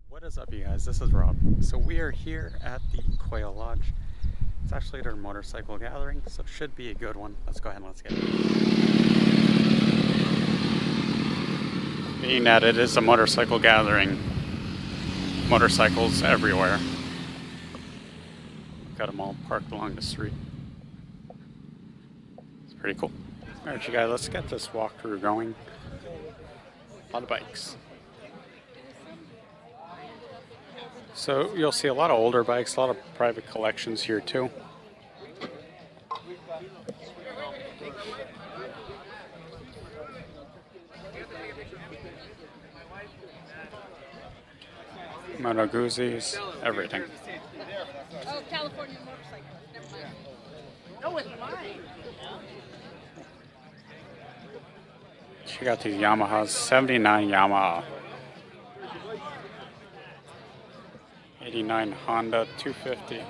What is up, you guys? This is Rob. So we are here at the Quail Lodge. It's actually their motorcycle gathering, so it should be a good one. Let's go ahead and let's get it. Being that it is a motorcycle gathering, motorcycles everywhere. Got them all parked along the street. It's pretty cool. Alright, you guys, let's get this walkthrough going. A lot of bikes. So you'll see a lot of older bikes, a lot of private collections here too. Moto Guzzi's, everything. Oh, California motorcycle. Never mind. No, it's mine. Check out these Yamahas, 79 Yamaha. 89 Honda 250.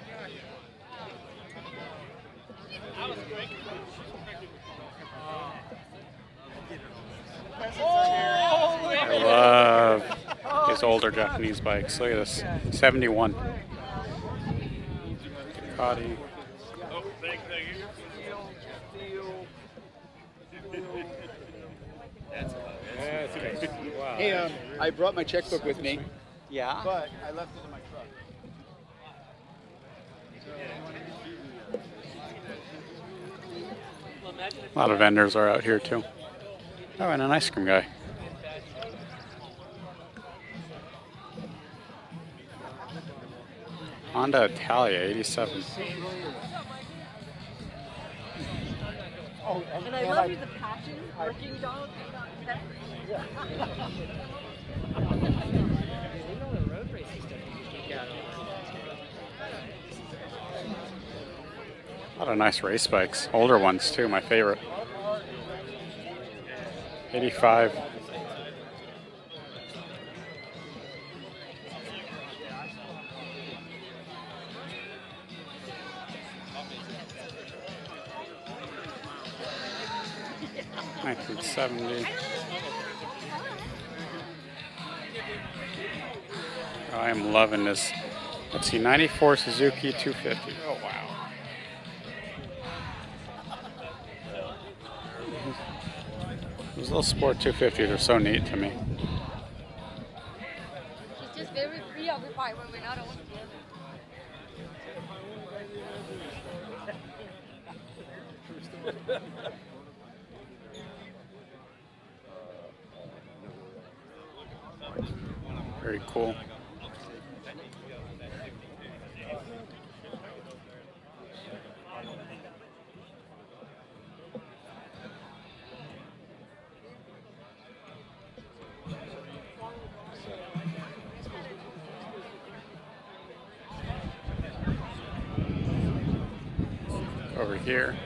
I love these older Japanese bikes. Look at this, 71. Ducati. Wow. Hey, I brought my checkbook with me. Yeah. But I left it in my truck. A lot of vendors are out here too. Oh, and an ice cream guy. Honda Italia 87. And I love you, the passion, working dog. A lot of nice race bikes. Older ones too, my favorite. 85. $1970. I am loving this. Let's see, 94 Suzuki 250. Oh wow. Those little Sport 250s are so neat to me. She's just very preoccupied when we're not all together. Very cool. Over here.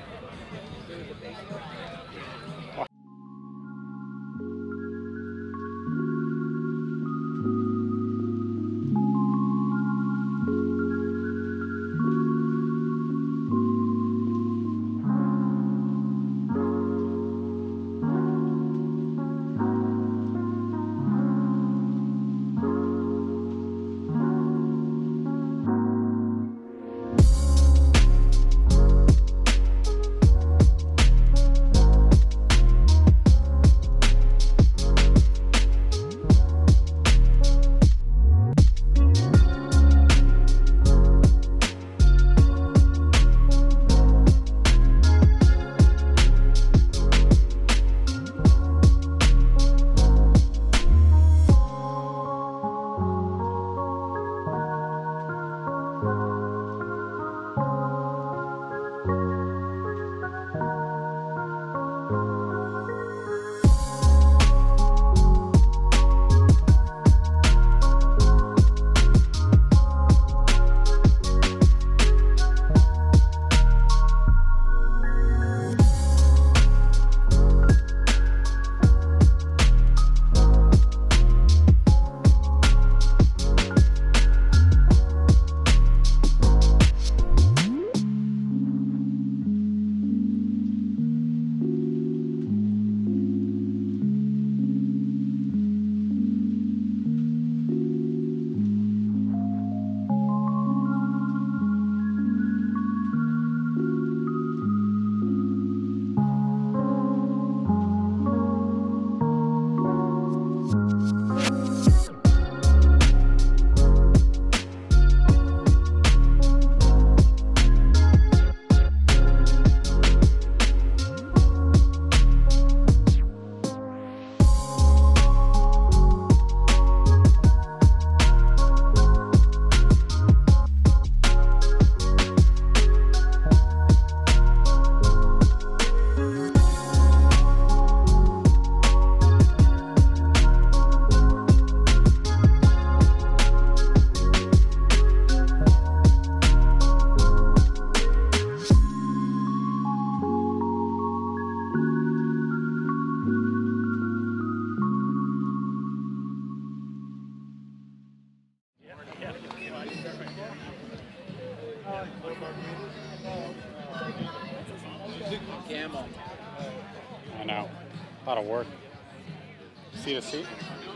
A lot of work. Seat to seat.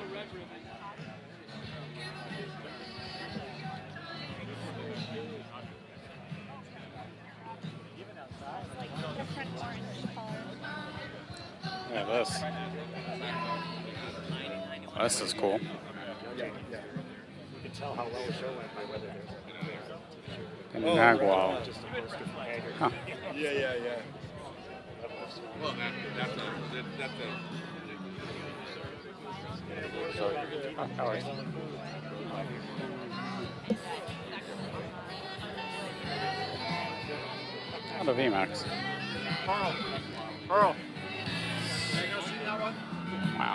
Different orange color. Yeah, this. This is cool. Yeah. You can tell how well the show went by whether And Nagwal. just a burst of anger. Huh. Yeah. Well, that's Oh, Alex. Oh, the VMAX. Earl. Wow.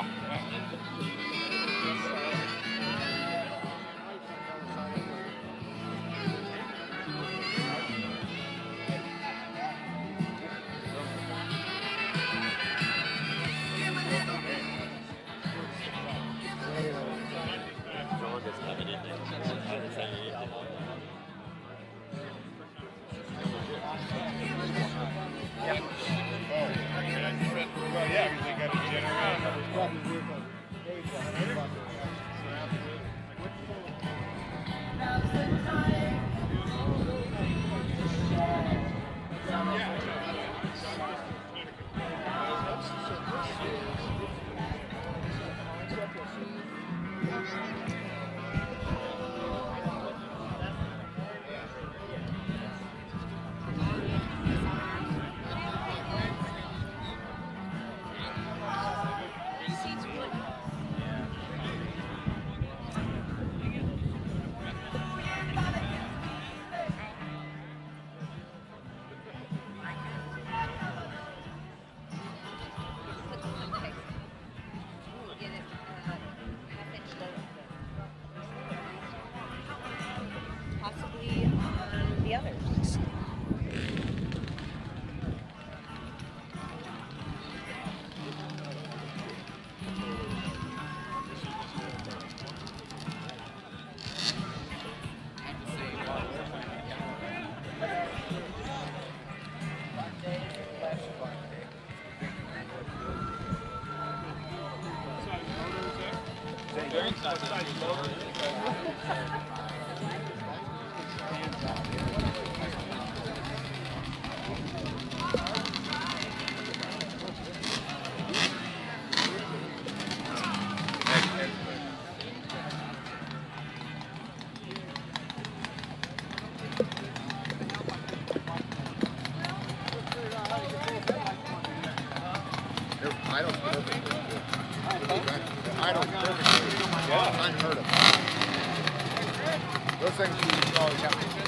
Possibly on the others. unheard of. Those things you always have to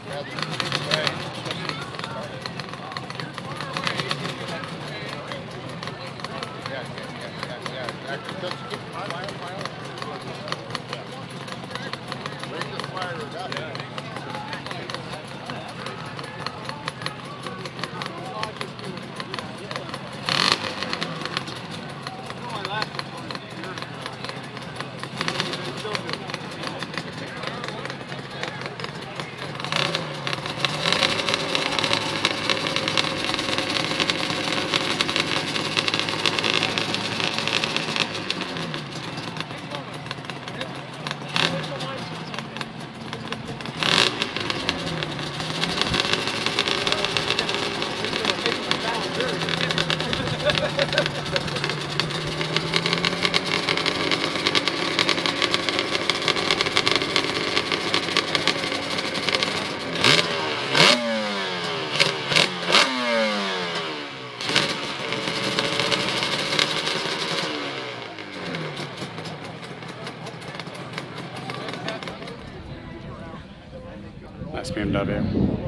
Nice BMW.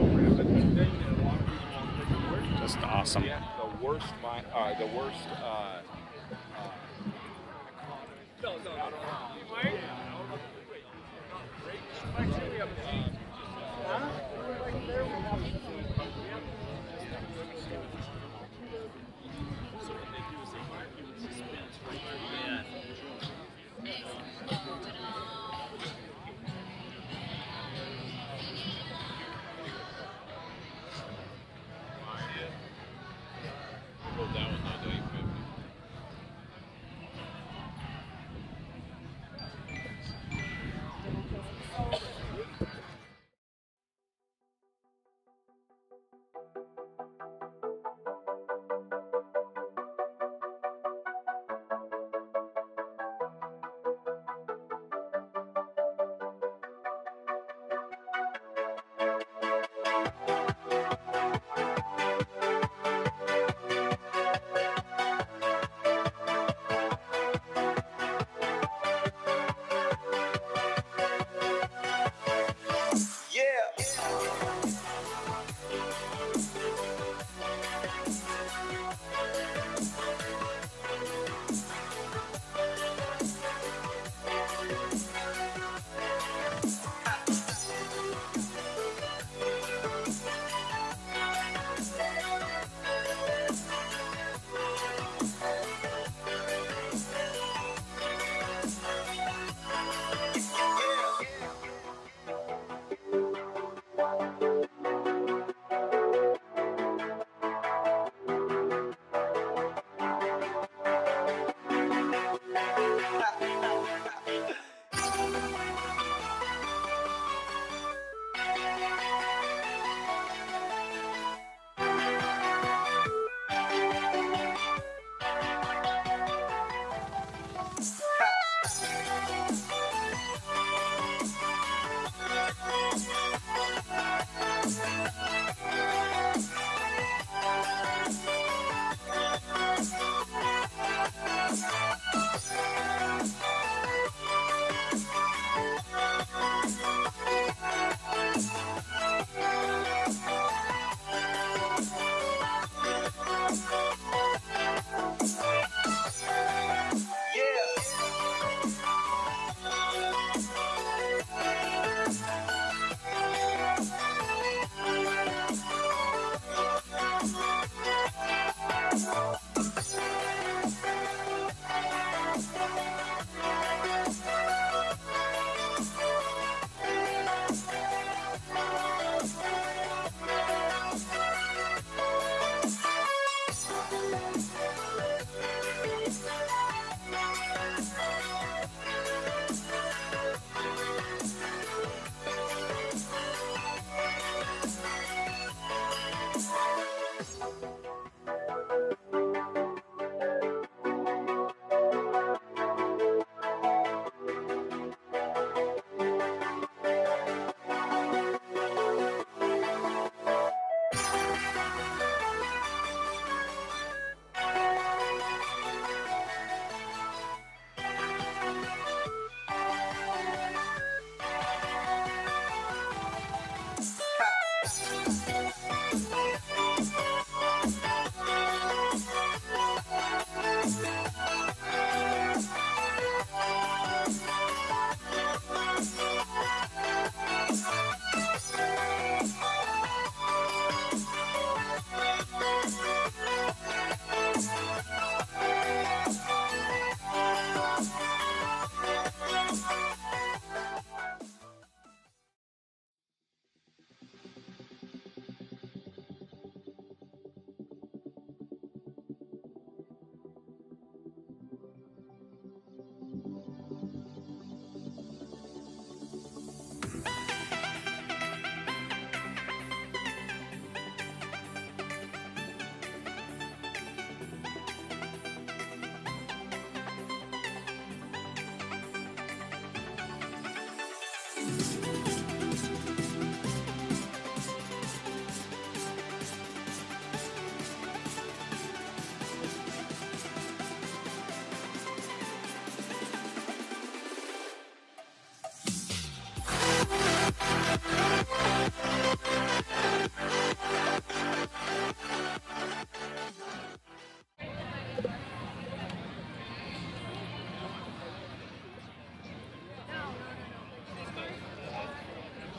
Just awesome. The worst,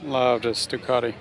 Love this Ducati.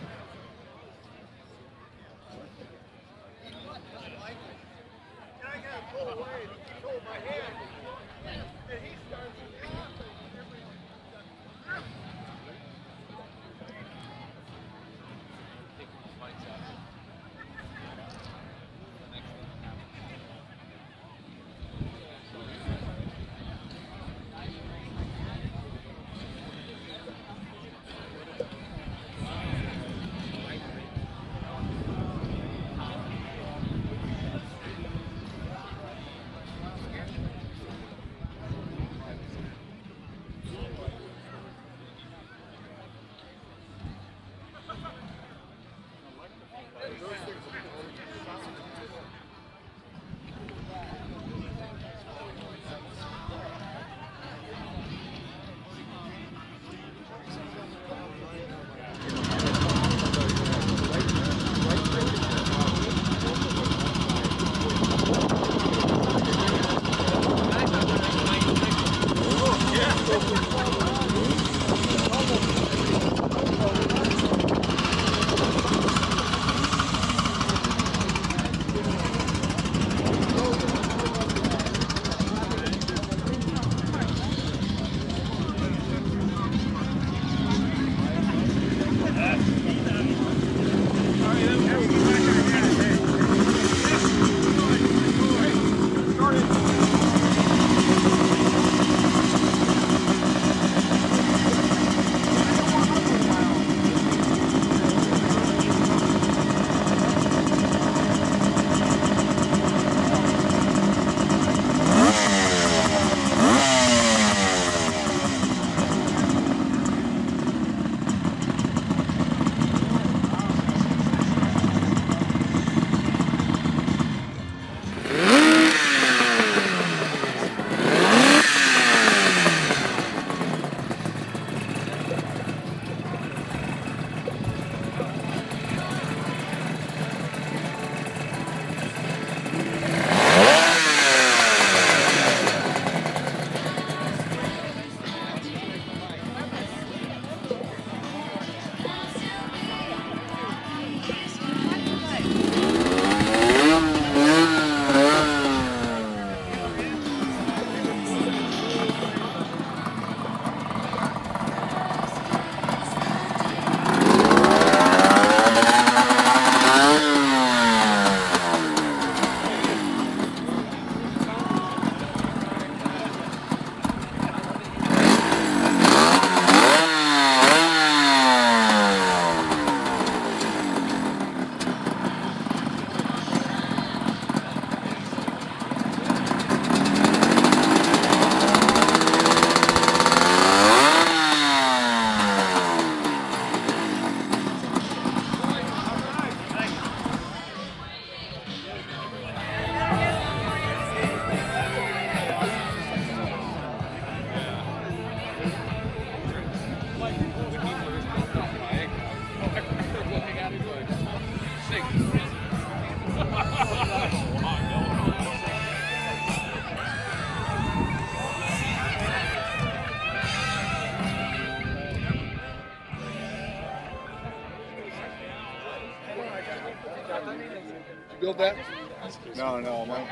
Build that? No, no, mine.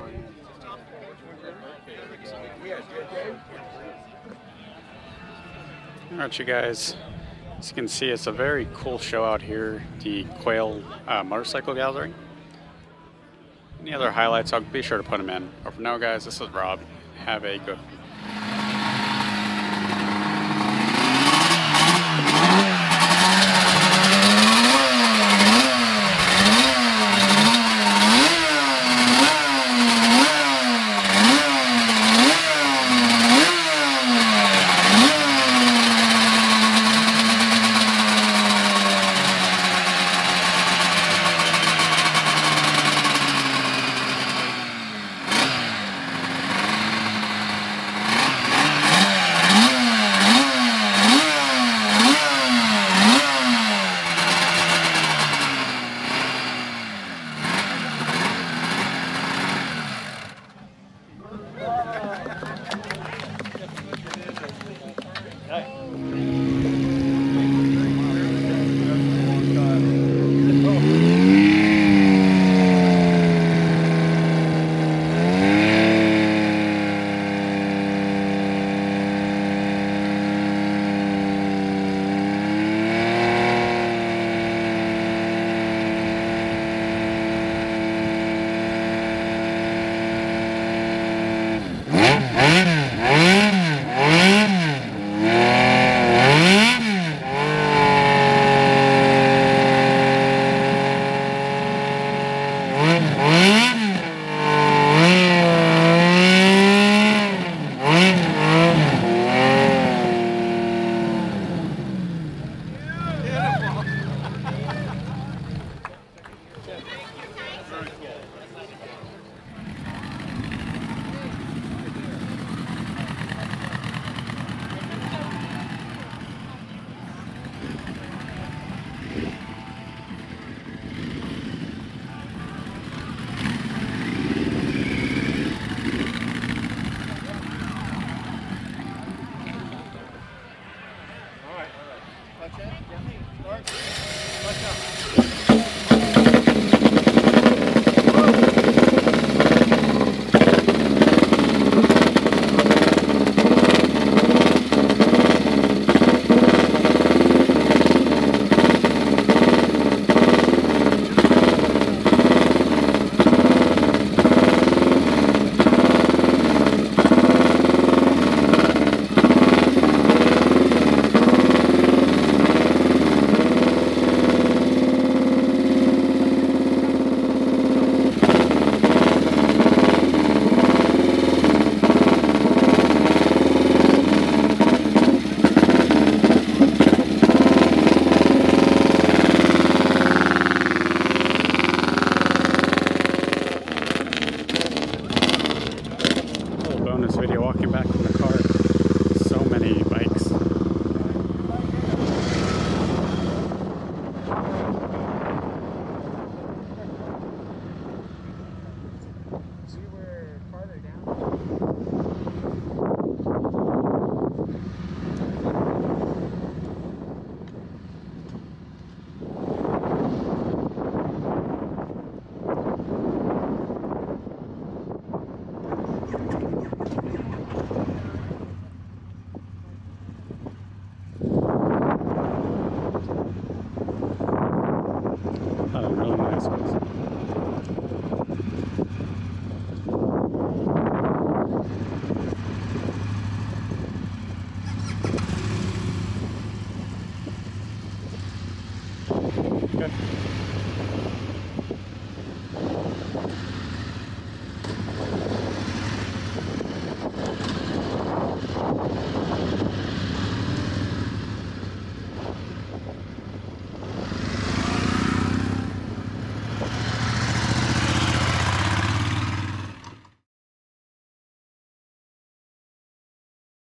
Alright, you guys, as you can see, it's a very cool show out here, the Quail Motorcycle Gathering. Any other highlights, I'll be sure to put them in. But for now, guys, this is Rob. Have a good one. Hey.